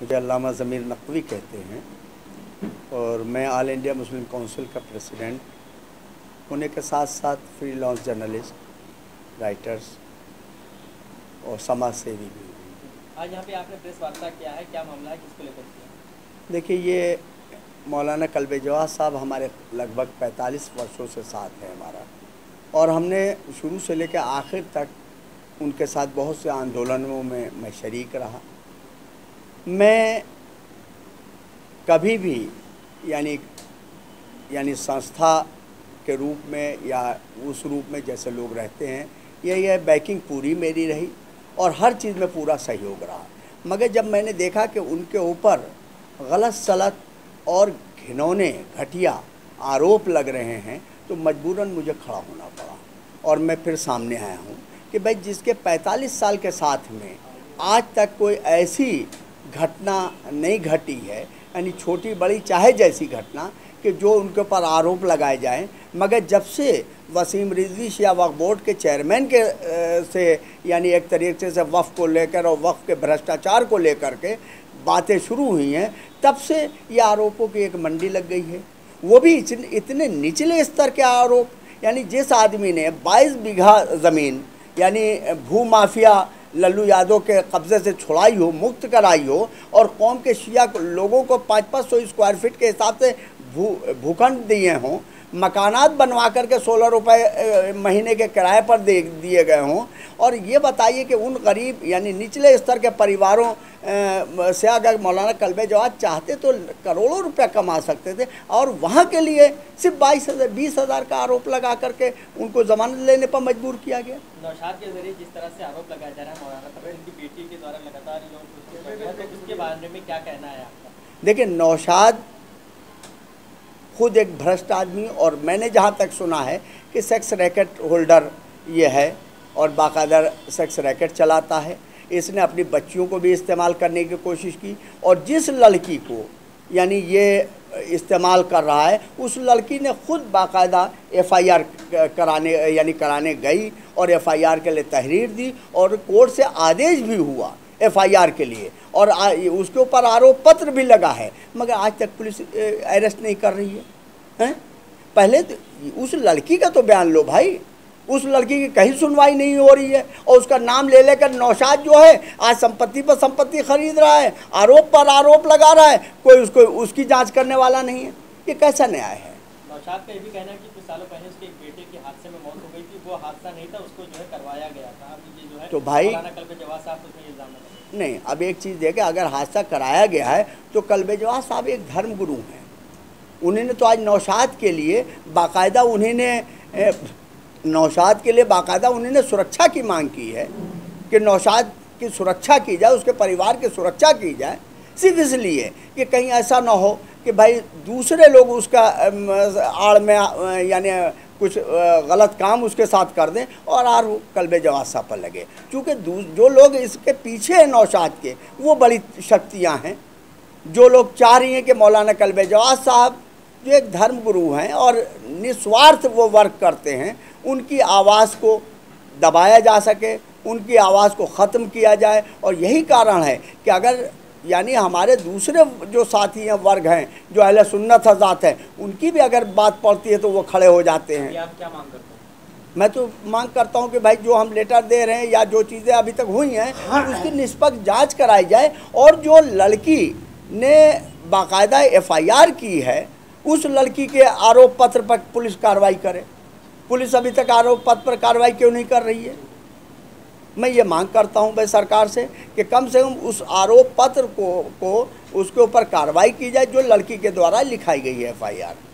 अल्लामा ज़मीर नकवी कहते हैं और मैं ऑल इंडिया मुस्लिम काउंसिल का प्रेसिडेंट होने के साथ साथ फ्रीलांस जर्नलिस्ट, राइटर्स और समाज सेवी भी हूँ। आज यहाँ पे आपने प्रेस वार्ता किया है, क्या मामला है, किसको लेकर किया? देखिए, ये मौलाना कल्बे जवाद साहब हमारे लगभग 45 वर्षों से साथ है हमारा, और हमने शुरू से लेकर आखिर तक उनके साथ बहुत से आंदोलनों में मैं शरीक रहा। मैं कभी भी यानी संस्था के रूप में या उस रूप में जैसे लोग रहते हैं, यह बैकिंग पूरी मेरी रही और हर चीज़ में पूरा सहयोग रहा। मगर जब मैंने देखा कि उनके ऊपर गलत सलत और घिनौने घटिया आरोप लग रहे हैं, तो मजबूरन मुझे खड़ा होना पड़ा और मैं फिर सामने आया हूँ कि भाई, जिसके 45 साल के साथ में आज तक कोई ऐसी घटना नहीं घटी है, यानी छोटी बड़ी चाहे जैसी घटना, कि जो उनके ऊपर आरोप लगाए जाएं। मगर जब से वसीम रिजवी शिया वक्फ बोर्ड के चेयरमैन के से यानी एक तरीके से वक्फ को लेकर और वक्फ के भ्रष्टाचार को लेकर के बातें शुरू हुई हैं, तब से ये आरोपों की एक मंडी लग गई है। वो भी इतने निचले स्तर के आरोप, यानी जिस आदमी ने 22 बीघा ज़मीन यानी भू माफिया लल्लू यादव के कब्ज़े से छुड़ाई हो, मुक्त कराई हो, और कौम के शिया लोगों को 500 स्क्वायर फीट के हिसाब से भूखंड दिए हों, मकानात बनवा करके 16 रुपये महीने के किराए पर दिए गए हों, और ये बताइए कि उन गरीब यानी निचले स्तर के परिवारों से अगर मौलाना कल्बे जवाद चाहते तो करोड़ों रुपया कमा सकते थे, और वहाँ के लिए सिर्फ 20,000 का आरोप लगा करके उनको जमानत लेने पर मजबूर किया गया। नौशाद के जरिए जिस तरह से आरोप लगाया जा रहा है मौलाना कल्बे, उनकी बेटी के द्वारा लगातार लोग, तो उसके बारे में क्या कहना है आपका? देखिए, नौशाद खुद एक भ्रष्ट आदमी, और मैंने जहाँ तक सुना है कि सेक्स रैकेट होल्डर ये है और बाकायदा सेक्स रैकेट चलाता है। इसने अपनी बच्चियों को भी इस्तेमाल करने की कोशिश की, और जिस लड़की को यानी ये इस्तेमाल कर रहा है, उस लड़की ने खुद बाकायदा FIR कराने गई और FIR के लिए तहरीर दी, और कोर्ट से आदेश भी हुआ FIR के लिए, और उसके ऊपर आरोप पत्र भी लगा है, मगर आज तक पुलिस अरेस्ट नहीं कर रही है। पहले तो उस लड़की का तो बयान लो भाई, उस लड़की की कहीं सुनवाई नहीं हो रही है, और उसका नाम ले लेकर नौशाद जो है आज संपत्ति पर संपत्ति खरीद रहा है, आरोप पर आरोप लगा रहा है, कोई उसकी जांच करने वाला नहीं है। ये कैसा न्याय है? नौशाद का ये भी कहना है कि कुछ सालों पहले उसके एक बेटे के हादसे में मौत हो गई थी, वो हादसा नहीं था, उसको जो है करवाया गया था। ये जो है तो भाई कल्बे जवाद साहब उसमें इल्जाम लगाया। नहीं, अब एक चीज़ देखिए, अगर हादसा कराया गया है तो कल्बे जवाद साहब एक धर्म गुरु हैं। उन्होंने तो आज नौशाद के लिए बाकायदा उन्होंने सुरक्षा की मांग की है कि नौशाद की सुरक्षा की जाए, उसके परिवार की सुरक्षा की जाए, सिर्फ इसलिए कि कहीं ऐसा ना हो कि भाई दूसरे लोग उसका आड़ में यानी कुछ गलत काम उसके साथ कर दें और आरोप कल्बे जवाद साहब पर लगे। क्योंकि जो लोग इसके पीछे हैं नौशाद के, वो बड़ी शक्तियां हैं। जो लोग चाह रही हैं कि मौलाना कल्बे जवाद साहब जो एक धर्म गुरु हैं और निस्वार्थ वो वर्क करते हैं, उनकी आवाज़ को दबाया जा सके, उनकी आवाज़ को ख़त्म किया जाए। और यही कारण है कि अगर यानी हमारे दूसरे जो साथी हैं, वर्ग हैं, जो अहले सुन्नत हज़ात हैं, उनकी भी अगर बात पड़ती है तो वो खड़े हो जाते हैं। आप क्या मांग करते हैं? मैं तो मांग करता हूं कि भाई, जो हम लेटर दे रहे हैं या जो चीज़ें अभी तक हुई हैं, उसकी निष्पक्ष जांच कराई जाए, और जो लड़की ने बाकायदा FIR की है, उस लड़की के आरोप पत्र पर पुलिस कार्रवाई करे। पुलिस अभी तक आरोप पत्र पर कार्रवाई क्यों नहीं कर रही है? मैं ये मांग करता हूं भाई सरकार से कि कम से कम उस आरोप पत्र को उसके ऊपर कार्रवाई की जाए जो लड़की के द्वारा लिखाई गई है FIR।